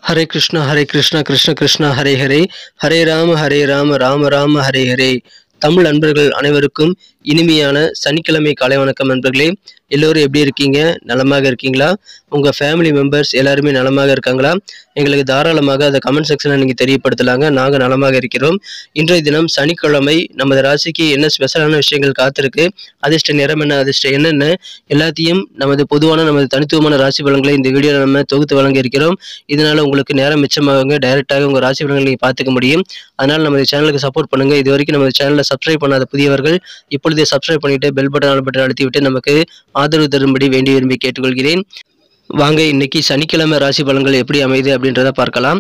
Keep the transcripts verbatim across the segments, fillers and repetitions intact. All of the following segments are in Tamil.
हरे कृष्णा हरे कृष्णा कृष्ण कृष्णा हरे हरे हरे राम हरे राम राम राम हरे हरे தமிழ் நண்பர்கள் அனைவருக்கும் இனிமையான சனிக்கிழமை காலை வணக்கம் நண்பர்களே. எல்லோரும் எப்படி இருக்கீங்க? நலமாக இருக்கீங்களா? உங்க ஃபேமிலி மெம்பர்ஸ் எல்லாருமே நலமாக இருக்காங்களா? எங்களுக்கு தாராளமாக அதை கமெண்ட் செக்ஷனில் நீங்கள் தெரியப்படுத்தலாங்க. நாங்கள் நலமாக இருக்கிறோம். இன்றைய தினம் சனிக்கிழமை நமது ராசிக்கு என்ன ஸ்பெஷலான விஷயங்கள் காத்திருக்கு, அதிர்ஷ்ட நிறம் என்ன, அதிர்ஷ்ட என்னென்ன எல்லாத்தையும் நமது பொதுவான நமது தனித்துவமான ராசி பலன்களை இந்த வீடியோவில் நம்ம தொகுத்து வழங்க இருக்கிறோம். இதனால உங்களுக்கு நேரம் மிச்சமாகுங்க. டைரெக்டாக உங்கள் ராசி பலன்களை நீங்கள் பார்த்துக்க முடியும். அதனால் நமது சேனலுக்கு சப்போர்ட் பண்ணுங்க. இது வரைக்கும் நமது சேனலை சப்ஸ்கிரைப் பண்ணாத புதியவர்கள் இப்பொழுதே சப்ஸ்கிரைப் பண்ணிட்டு பெல் பட்டன் ஆல் பட்டன் அழுத்தி விட்டு நமக்கு ஆதரவு தரும்படி வேண்டி விரும்பி கேட்டுக்கொள்கிறேன். வாங்க இன்னைக்கு சனிக்கிழமை ராசி பலன்கள் எப்படி அமைது அப்படின்றத பார்க்கலாம்.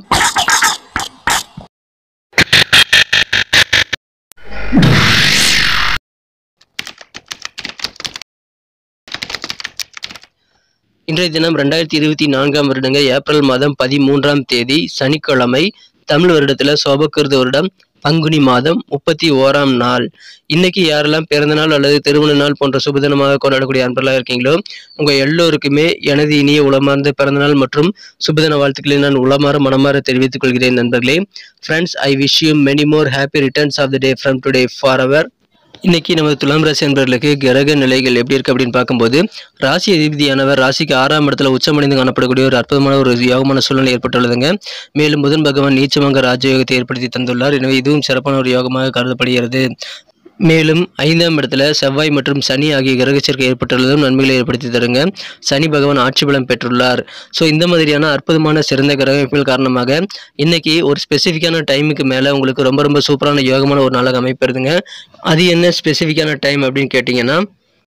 இன்றைய தினம் ரெண்டாயிரத்தி இருபத்தி நான்காம் வருடங்க ஏப்ரல் மாதம் பதிமூன்றாம் தேதி சனிக்கிழமை. தமிழ் வருடத்துல சோபக்கிருத வருடம் பங்குனி மாதம் முப்பத்தி ஓராம் நாள். இன்னைக்கு யாரெல்லாம் பிறந்த நாள் அல்லது திருமண நாள் போன்ற சுபதினமாக கொண்டாடக்கூடிய அன்பர்களாக இருக்கீங்களோ உங்க எல்லோருக்குமே எனது இனிய உளமார்ந்த பிறந்தநாள் மற்றும் சுபதின வாழ்த்துக்களை நான் உளமாற மனமாற தெரிவித்துக் கொள்கிறேன் நண்பர்களே. Friends, I wish you many more happy returns of the day from today for our. இன்னைக்கு நமது துலாம் ராசி அன்பர்களுக்கு கிரக நிலைகள் எப்படி இருக்கு அப்படின்னு பார்க்கும்போது, ராசி அதிபதியானவர் ராசிக்கு ஆறாம் இடத்துல உச்சமடைந்து காணப்படக்கூடிய ஒரு அற்புதமான ஒரு யோகமான சூழ்நிலை ஏற்பட்டுள்ளதுங்க. மேலும் புதன் பகவான் நீச்சமங்க ராஜயோகத்தை ஏற்படுத்தி தந்துள்ளார். எனவே இதுவும் சிறப்பான ஒரு யோகமாக கருதப்படுகிறது. மேலும் ஐந்தாம் இடத்துல செவ்வாய் மற்றும் சனி ஆகிய கிரக சேர்க்கை ஏற்பட்டுள்ளதும் நன்மைகளை ஏற்படுத்தி தருங்க. சனி பகவான் ஆட்சி பலம் பெற்றுள்ளார். ஸோ இந்த மாதிரியான அற்புதமான சிறந்த கிரக அமைப்புகள் காரணமாக இன்னைக்கு ஒரு ஸ்பெசிஃபிக்கான டைமுக்கு மேலே உங்களுக்கு ரொம்ப ரொம்ப சூப்பரான யோகமான ஒரு நாளாக அமைப்பிருதுங்க. அது என்ன ஸ்பெசிஃபிக்கான டைம் அப்படின்னு கேட்டிங்கன்னா,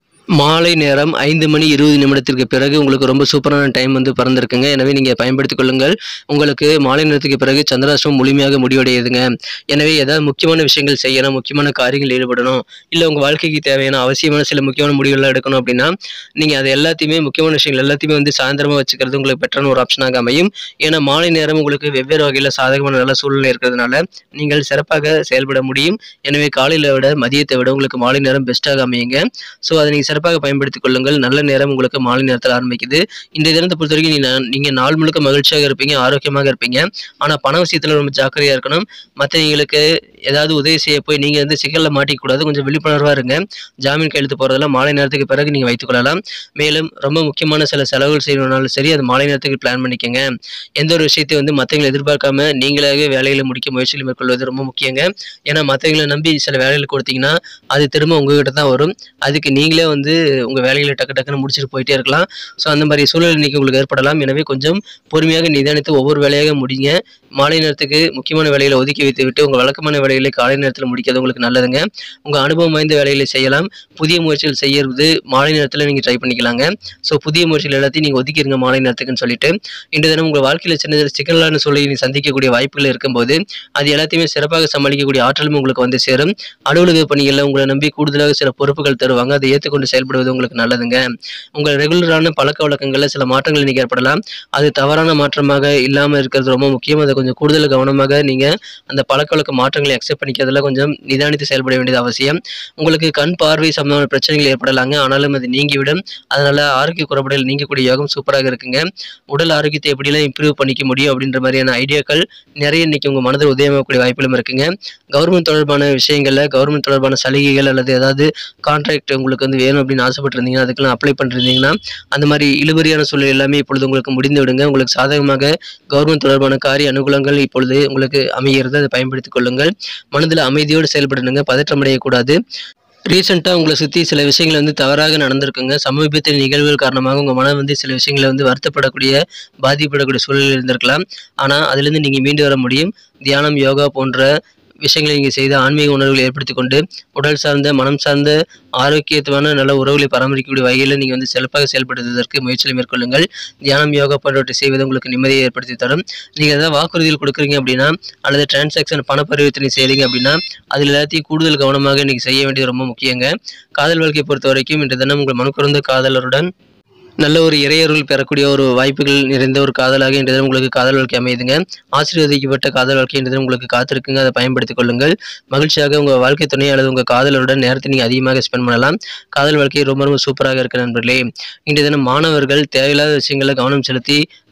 மாலை நேரம் ஐந்து மணி இருபது நிமிடத்திற்கு பிறகு உங்களுக்கு ரொம்ப சூப்பரான டைம் வந்து பிறந்திருக்குங்க. எனவே நீங்கள் பயன்படுத்திக் கொள்ளுங்கள். உங்களுக்கு மாலை நேரத்துக்கு பிறகு சந்திராஷ்டமம் முழுமையாக முடிவடையுதுங்க. எனவே ஏதாவது முக்கியமான விஷயங்கள் செய்யணும், முக்கியமான காரியங்கள் ஈடுபடணும், இல்லை உங்கள் வாழ்க்கைக்கு தேவையான அவசியமான சில முக்கியமான முடிவுகள்லாம் எடுக்கணும் அப்படின்னா நீங்கள் அது எல்லாத்தையுமே முக்கியமான விஷயங்கள் எல்லாத்தையுமே வந்து சாயந்தரமாக வச்சுக்கிறது உங்களுக்கு பெட்டரான ஒரு ஆப்ஷனாக அமையும். ஏன்னா மாலை நேரம் உங்களுக்கு வெவ்வேறு வகையில் சாதகமான நல்ல சூழ்நிலை இருக்கிறதுனால நீங்கள் சிறப்பாக செயல்பட முடியும். எனவே காலையில் விட மதியத்தை விட உங்களுக்கு மாலை நேரம் பெஸ்ட்டாக அமையுங்க. ஸோ அதை நீங்கள் சிறப்பாக பயன்படுத்திக் கொள்ளுங்கள். நல்ல நேரம் உங்களுக்கு மாலை நேரத்தில் ஆரம்பிக்குது. இன்றைய தினத்தை பொறுத்த வரைக்கும் நீங்க நீங்க நாள் முழுக்க மகிழ்ச்சியாக இருப்பீங்க, ஆரோக்கியமாக இருப்பீங்க. ஆனா பண விஷயத்துல ரொம்ப ஜாக்கிரதையா இருக்கணும். மற்றவங்களுக்கு ஏதாவது உதவி செய்ய போய் நீங்க வந்து சிக்கல்ல மாட்டிக்க கூடாது. கொஞ்சம் விழிப்புணர்வா இருங்க. ஜாமீன் கையெழுத்து போறதெல்லாம் மாலை நேரத்துக்கு பிறகு நீங்க வைத்துக் கொள்ளலாம். மேலும் ரொம்ப முக்கியமான சில செலவுகள் செய்யணும்னாலும் சரி, அது மாலை நேரத்துக்கு பிளான் பண்ணிக்கங்க. எந்த ஒரு விஷயத்தையும் வந்து மற்றவங்களை எதிர்பார்க்காம நீங்களாகவே வேலைகளை முடிக்க முயற்சிகள் மேற்கொள்வது ரொம்ப முக்கியங்க. ஏன்னா மற்றவங்களை நம்பி சில வேலைகளை கொடுத்தீங்கன்னா அது திரும்ப உங்ககிட்ட தான் வரும். அதுக்கு நீங்களே வந்து உங்க வேலைகளை டக்கு டக்குன்னு முடிச்சுட்டு போயிட்டே இருக்கலாம். ஸோ அந்த மாதிரி சூழல் இன்னைக்கு உங்களுக்கு ஏற்படலாம். எனவே கொஞ்சம் பொறுமையாக நிதானித்து ஒவ்வொரு வேலையாக முடிங்க. மாலை நேரத்துக்கு முக்கியமான வேலைகளை ஒதுக்கி வைத்து விட்டு உங்கள் வழக்கமான வேலைகளை காலை நேரத்தில் முடிக்கிறது உங்களுக்கு நல்லதுங்க. உங்கள் அனுபவம் வாய்ந்த வேலைகளை செய்யலாம். புதிய முயற்சிகள் செய்யறது மாலை நேரத்தில் நீங்கள் ட்ரை பண்ணிக்கலாங்க. ஸோ புதிய முயற்சிகள் எல்லாத்தையும் நீங்கள் ஒதுக்கிடுங்க மாலை நேரத்துக்குன்னு சொல்லிட்டு, இன்று தினம் உங்கள் வாழ்க்கையில் சின்ன சிக்கலான சூழலை சந்திக்கக்கூடிய வாய்ப்புகள் இருக்கும்போது அது எல்லாத்தையுமே சிறப்பாக சமாளிக்கக்கூடிய ஆற்றலும் உங்களுக்கு வந்து சேரும். அலுவலக பணிகளில் உங்களை நம்பி கூடுதலாக சில பொறுப்புகள் தருவாங்க. அதை ஏற்றுக்கொண்டு செயல்படுவது உங்களுக்கு நல்லதுங்க. உங்கள் ரெகுலரான பழக்க வழக்கங்களில் சில மாற்றங்கள் இன்னைக்கு ஏற்படலாம். அது தவறான மாற்றமாக இல்லாமல் இருக்கிறது ரொம்ப முக்கியம். அதை கொஞ்சம் கூடுதல் கவனமாக நீங்க அந்த பழக்க வழக்க மாற்றங்களை அக்செப்ட் பண்ணிக்கிறதுல கொஞ்சம் நிதானித்து செயல்பட வேண்டியது அவசியம். உங்களுக்கு கண் பார்வை சம்பந்தமான பிரச்சனைகள் ஏற்படலாங்க. ஆனாலும் அது நீங்கிவிடும். அதனால ஆரோக்கிய குறைபாடுகள் நீங்கக்கூடிய யோகம் சூப்பராக இருக்குங்க. உடல் ஆரோக்கியத்தை எப்படிலாம் இம்ப்ரூவ் பண்ணிக்க முடியும் அப்படின்ற மாதிரியான ஐடியாக்கள் நிறைய இன்னைக்கு உங்க மனதில் உதயமாகக்கூடிய வாய்ப்புகளும் இருக்குங்க. கவர்மெண்ட் தொடர்பான விஷயங்கள்ல கவர்மெண்ட் தொடர்பான சலுகைகள் அல்லது ஏதாவது கான்ட்ராக்ட் உங்களுக்கு வந்து வேணும் அப்படின்னு ஆசைப்பட்டு இருந்தீங்கன்னா அதுக்கெல்லாம் அப்ளை பண்ணிருந்தீங்கன்னா அந்த மாதிரி இழுபறியான சூழல் எல்லாமே இப்பொழுது உங்களுக்கு முடிந்து விடுங்க. உங்களுக்கு சாதகமாக கவர்மெண்ட் தொடர்பான காரிய அனுகூலங்கள் இப்பொழுது உங்களுக்கு அமைகிறது. அதை பயன்படுத்திக் கொள்ளுங்கள். மனதில் அமைதியோடு செயல்படுங்க. பதற்றம் அடையக்கூடாது. ரீசெண்டாக உங்களை சுற்றி சில விஷயங்கள் வந்து தவறாக நடந்திருக்குங்க. சமீபத்தில் நிகழ்வுகள் காரணமாக உங்கள் மனம் வந்து சில விஷயங்களை வந்து வருத்தப்படக்கூடிய பாதிப்படக்கூடிய சூழலில் இருந்திருக்கலாம். ஆனால் அதுலேருந்து நீங்கள் மீண்டு வர முடியும். தியானம், யோகா போன்ற விஷயங்களை நீங்கள் செய்து ஆன்மீக உணர்வுகளை ஏற்படுத்தி கொண்டு உடல் சார்ந்த மனம் சார்ந்த ஆரோக்கியத்துவான நல்ல உறவுகளை பராமரிக்கக்கூடிய வகையில் நீங்கள் வந்து சிறப்பாக செயல்படுவதற்கு முயற்சிகளை மேற்கொள்ளுங்கள். தியானம், யோகா போன்றவற்றை செய்வது உங்களுக்கு நிம்மதியை ஏற்படுத்தி தரும். நீங்கள் ஏதாவது வாக்குறுதிகள் கொடுக்குறீங்க அப்படின்னா அல்லது டிரான்சாக்ஷன் பண பரிவர்த்தனை செய்கிறீங்க அப்படின்னா அதில் எல்லாத்தையும் கூடுதல் கவனமாக நீங்கள் செய்ய வேண்டியது ரொம்ப முக்கியங்க. காதல் வாழ்க்கையை பொறுத்த வரைக்கும் இன்று தினம் உங்கள் மனக்குறந்த காதலருடன் நல்ல ஒரு இறையருள் பெறக்கூடிய ஒரு வாய்ப்புகள் நிறைந்த ஒரு காதலாக இன்றைய தினம் உங்களுக்கு காதல் வாழ்க்கை அமையுதுங்க. ஆசீர்வதிக்கப்பட்ட காதல் வாழ்க்கை இன்றைய தினம் உங்களுக்கு காத்திருக்குங்க. அதை பயன்படுத்திக் கொள்ளுங்கள். மகிழ்ச்சியாக உங்கள் வாழ்க்கை துணை அல்லது உங்கள் காதலருடன் நேரத்தை நீங்கள் அதிகமாக ஸ்பெண்ட் பண்ணலாம். காதல் வாழ்க்கை ரொம்ப ரொம்ப சூப்பராக இருக்கு நண்பர்களே. இன்றைய தினம் மாணவர்கள் தேவையில்லாத விஷயங்களை கவனம் செலுத்தி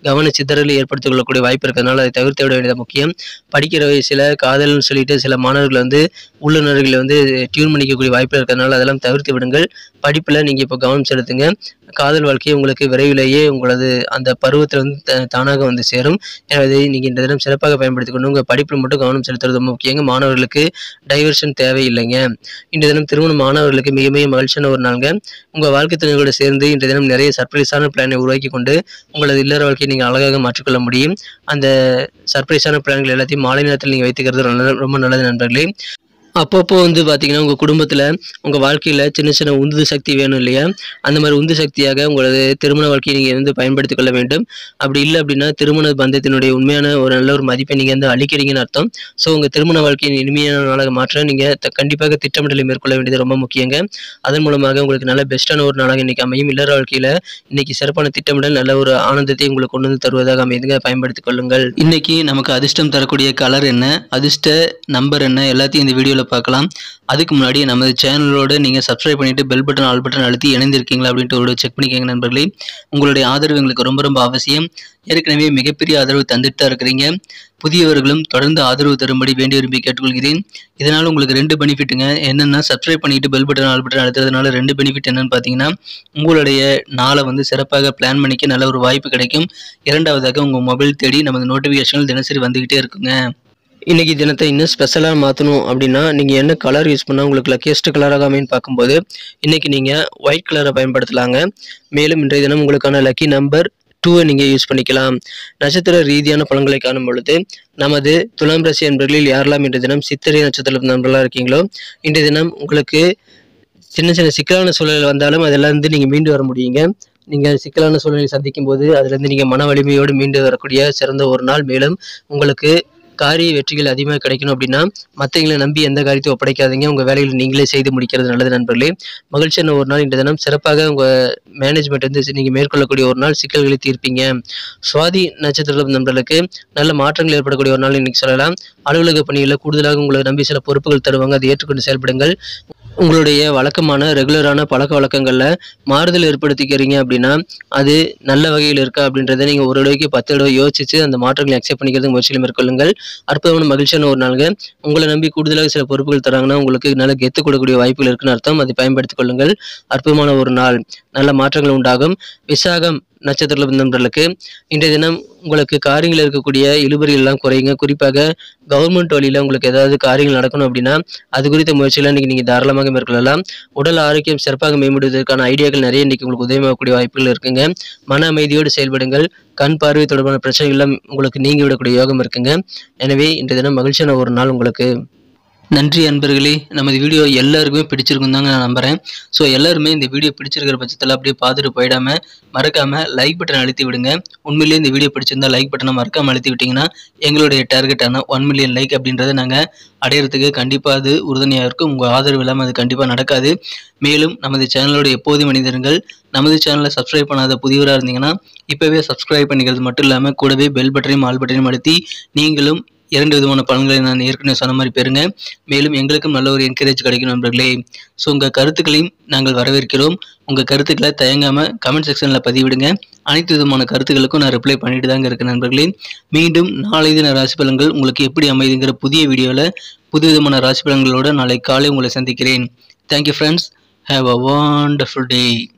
கவன சிதறலை ஏற்படுத்திக் கொள்ளக்கூடிய வாய்ப்பு இருக்கிறதுனால அதை தவிர்த்து விட வேண்டியது முக்கியம். படிக்கிற வயசில் காதல்னு சொல்லிட்டு சில மாணவர்கள் வந்து உள்ளுணர்வுகளை வந்து டியூன் பண்ணிக்கக்கூடிய வாய்ப்பு இருக்கிறதுனால அதெல்லாம் தவிர்த்து விடுங்கள். படிப்பில் நீங்கள் இப்போ கவனம் செலுத்துங்க. காதல் வாழ்க்கையை உங்களுக்கு விரைவிலேயே உங்களது அந்த பருவத்தில் வந்து தானாக வந்து சேரும். எனவே நீங்கள் இந்த தினம் சிறப்பாக பயன்படுத்திக் கொண்டு உங்கள் படிப்பில் மட்டும் கவனம் செலுத்துறது ரொம்ப முக்கியங்க. மாணவர்களுக்கு டைவர்ஷன் தேவையில்லைங்க. இந்த தினம் திருமண மாணவர்களுக்கு மிக மிக மகிழ்ச்சியான ஒரு நாளுங்க. உங்கள் வாழ்க்கை துணையோடு சேர்ந்து இன்றைய தினம் நிறைய சர்ப்ரைஸான பிளானை உருவாக்கி கொண்டு உங்களது இல்லற வாழ்க்கையை நீங்கள் அழகாக மாற்றிக்கொள்ள முடியும். அந்த சர்ப்ரைஸான பிளான்கள் எல்லாத்தையும் மாலை நேரத்தில் நீங்கள் வைத்துக்கிறது நல்ல ரொம்ப நல்லது நண்பர்களே. அப்பப்போ வந்து பார்த்தீங்கன்னா உங்கள் குடும்பத்தில் உங்கள் வாழ்க்கையில் சின்ன சின்ன உந்து சக்தி வேணும் இல்லையா? அந்த மாதிரி உந்து சக்தியாக உங்களது திருமண வாழ்க்கையை நீங்கள் வந்து பயன்படுத்திக் கொள்ள வேண்டும். அப்படி இல்லை அப்படின்னா திருமண பந்தத்தினுடைய உண்மையான ஒரு நல்ல ஒரு மதிப்பை நீங்கள் வந்து அளிக்கிறீங்கன்னு அர்த்தம். ஸோ உங்கள் திருமண வாழ்க்கையின் இனிமையான நாளாக மாற்ற நீங்கள் கண்டிப்பாக திட்டமிடலை மேற்கொள்ள வேண்டியது ரொம்ப முக்கியங்க. அதன் மூலமாக உங்களுக்கு நல்ல பெஸ்ட்டான ஒரு நாளாக இன்றைக்கி அமையும். இல்லற வாழ்க்கையில் இன்றைக்கி சிறப்பான திட்டமிடல் நல்ல ஒரு ஆனந்தத்தை உங்களுக்கு கொண்டு வந்து தருவதாக அமைதுங்க. பயன்படுத்திக் கொள்ளுங்கள். இன்றைக்கி நமக்கு அதிர்ஷ்டம் தரக்கூடிய கலர் என்ன, அதிர்ஷ்ட நம்பர் என்ன, எல்லாத்தையும் இந்த வீடியோவில் பார்க்கலாம். அதுக்கு முன்னாடி நமது சேனலோடு நீங்கள் சப்ஸ்கிரைப் பண்ணிட்டு பெல் பட்டன் ஆல் பட்டன் அழுத்தி இணைந்திருக்கீங்களா அப்படின்ட்டு ஒரு செக் பண்ணிக்கோங்க நண்பர்களே. உங்களுடைய ஆதரவு எங்களுக்கு ரொம்ப ரொம்ப அவசியம். ஏற்கனவே மிகப்பெரிய ஆதரவு தந்துட்டு தான் இருக்கிறீங்க. புதியவர்களும் தொடர்ந்து ஆதரவு தரும்படி வேண்டி விரும்பி கேட்டுக்கொள்கிறேன். இதனால் உங்களுக்கு ரெண்டு பெனிஃபிட்டுங்க. என்னென்னா சப்ஸ்கிரைப் பண்ணிட்டு பெல் பட்டன் ஆல் பட்டன் அழுத்துறதுனால ரெண்டு பெனிஃபிட் என்னென்னு பார்த்தீங்கன்னா உங்களுடைய நாளை வந்து சிறப்பாக பிளான் பண்ணிக்க நல்ல ஒரு வாய்ப்பு கிடைக்கும். இரண்டாவதாக உங்கள் மொபைல் தேடி நமது நோட்டிஃபிகேஷன்கள் தினசரி வந்துக்கிட்டே இருக்குங்க. இன்றைக்கி தினத்தை இன்னும் ஸ்பெஷலாக மாற்றணும் அப்படின்னா நீங்கள் என்ன கலர் யூஸ் பண்ணால் உங்களுக்கு லக்கியஸ்ட் கலராக அமைன்னு பார்க்கும்போது இன்றைக்கி நீங்கள் ஒயிட் கலரை பயன்படுத்தலாங்க. மேலும் இன்றைய தினம் உங்களுக்கான லக்கி நம்பர் டூவை நீங்கள் யூஸ் பண்ணிக்கலாம். நட்சத்திர ரீதியான பலன்களை காணும் பொழுது நமது துலாம் ராசி நண்பர்களில் யாரெல்லாம் இன்றைய தினம் சித்திரை நட்சத்திர நண்பர்களாக இருக்கீங்களோ இன்றைய தினம் உங்களுக்கு சின்ன சின்ன சிக்கலான சூழல் வந்தாலும் அதெல்லாம் இருந்து நீங்கள் மீண்டு வர முடியுங்க. நீங்கள் சிக்கலான சூழலை சந்திக்கும் போது அதிலிருந்து நீங்கள் மன வலிமையோடு மீண்டு வரக்கூடிய சிறந்த ஒரு நாள். மேலும் உங்களுக்கு காரிய வெற்றிகள் அதிகமாக கிடைக்கணும் அப்படின்னா மற்றவங்களை நம்பி எந்த காரியத்தையும் ஒப்படைக்காதீங்க. உங்கள் வேலைகளை நீங்களே செய்து முடிக்கிறது நல்லது நண்பர்களே. மகிழ்ச்சியான ஒரு நாள் இன்றைய தினம். சிறப்பாக உங்கள் மேனேஜ்மெண்ட் வந்து நீங்கள் மேற்கொள்ளக்கூடிய ஒரு நாள். சிக்கல்களை தீர்ப்பீங்க. சுவாதி நட்சத்திர நண்பர்களுக்கு நல்ல மாற்றங்கள் ஏற்படக்கூடிய ஒரு நாள் இன்னைக்கு சொல்லலாம். அலுவலக பணிகளில் கூடுதலாக உங்களை நம்பி சில பொறுப்புகள் தருவாங்க. அதை ஏற்றுக்கொண்டு செயல்படுங்கள். உங்களுடைய வழக்கமான ரெகுலரான பழக்க வழக்கங்களில் மாறுதல் ஏற்படுத்திக்கிறீங்க அப்படின்னா அது நல்ல வகையில் இருக்கா அப்படின்றத நீங்கள் ஒரு தடவைக்கு பத்து தடவை யோசிச்சு அந்த மாற்றங்களை அக்செப்ட் பண்ணிக்கிறது முயற்சியில் மேற்கொள்ளுங்கள். அற்புதமான மகிழ்ச்சியான ஒரு நாளுங்க. உங்களை நம்பி கூடுதலாக சில பொறுப்புகள் தராங்கன்னா உங்களுக்கு நல்ல கெத்து கொடுக்கக்கூடிய வாய்ப்புகள் இருக்குன்னு அர்த்தம். அதை பயன்படுத்திக் கொள்ளுங்கள். அற்புதமான ஒரு நாள். நல்ல மாற்றங்கள் உண்டாகும். விசாகம் நட்சத்திர நண்பர்களுக்கு இன்றைய தினம் உங்களுக்கு காரியங்கள் இருக்கக்கூடிய இழுபறிகள் எல்லாம் குறையுங்க. குறிப்பாக கவர்மெண்ட் வழியில் உங்களுக்கு ஏதாவது காரியங்கள் நடக்கணும் அப்படின்னா அது குறித்த முயற்சிகளை இன்றைக்கி நீங்கள் தாராளமாக மேற்கொள்ளலாம். உடல் ஆரோக்கியம் சிறப்பாக மேம்படுவதற்கான ஐடியாக்கள் நிறைய இன்றைக்கி உங்களுக்கு உதவியாகக்கூடிய வாய்ப்புகள் இருக்குங்க. மன அமைதியோடு செயல்படுங்கள். கண் பார்வை தொடர்பான பிரச்சனைகள் எல்லாம் உங்களுக்கு நீங்கி விடக்கூடிய யோகம் இருக்குங்க. எனவே இன்றைய தினம் மகிழ்ச்சியான ஒரு நாள் உங்களுக்கு. நன்றி அன்பர்களே. நமது வீடியோ எல்லாருக்குமே பிடிச்சிருக்கும் தாங்க நான் நம்புகிறேன். ஸோ எல்லாருமே இந்த வீடியோ பிடிச்சிருக்கிற பட்சத்தில் அப்படியே பார்த்துட்டு போயிடாமல் மறக்காமல் லைக் பட்டன் அழுத்தி விடுங்க. உண்மையிலேயே இந்த வீடியோ பிடிச்சிருந்தால் லைக் பட்டனை மறக்காமல் அழுத்தி விட்டிங்கன்னா எங்களுடைய டார்கெட்டான ஒன் மில்லியன் லைக் அப்படின்றத நாங்கள் அடையிறதுக்கு கண்டிப்பாக அது உறுதுணையாக இருக்கும். உங்கள் ஆதரவு இல்லாமல் அது கண்டிப்பாக நடக்காது. மேலும் நமது சேனலோட எப்போது மனிதர்கள் நமது சேனலை சப்ஸ்கிரைப் பண்ணாத புதியவராக இருந்தீங்கன்னா இப்போவே சப்ஸ்கிரைப் பண்ணிக்கிறது மட்டும் இல்லாமல் கூடவே பெல் பட்டனையும் ஆல் பட்டனையும் அழுத்தி நீங்களும் இரண்டு விதமான பலன்களை நான் ஏற்கனவே சொன்ன மாதிரி பெறுங்க. மேலும் எங்களுக்கும் நல்ல ஒரு என்கரேஜ் கிடைக்கும் நண்பர்களே. ஸோ உங்கள் கருத்துக்களையும் நாங்கள் வரவேற்கிறோம். உங்கள் கருத்துக்களை தயங்காமல் கமெண்ட் செக்ஷனில் பதிவிடுங்க. அனைத்து விதமான கருத்துக்களுக்கும் நான் ரிப்ளை பண்ணிட்டு தாங்க இருக்கேன் நண்பர்களே. மீண்டும் நாளை தின ராசி பலன்கள் உங்களுக்கு எப்படி அமைதுங்கிற புதிய வீடியோவில் புது விதமான ராசி பலன்களோடு நாளை காலை உங்களை சந்திக்கிறேன். Thank you friends. Have a wonderful day.